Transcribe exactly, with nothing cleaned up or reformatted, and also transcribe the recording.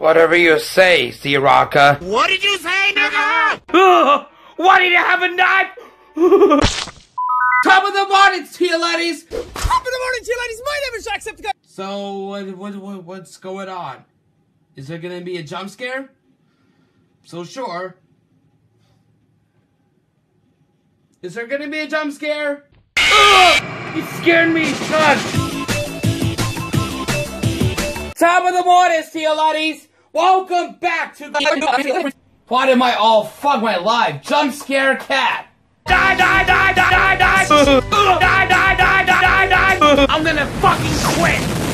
Whatever you say, Siraka. What did you say, nigga? Uh, why did you have a knife? Top of the morning, tea ladies. Top of the morning, tea ladies. My name is Jacksepticeye. So, what, what, what, what's going on? Is there gonna be a jump scare? So sure. Is there gonna be a jump scare? Ugh! You scared me, son! Top of the morning, tea ladies. Welcome back to the... Why am I all fuck my life? Jump scare cat. Die, die, die, die, die, die. Die, die, die, die, die, die. I'm gonna fucking quit.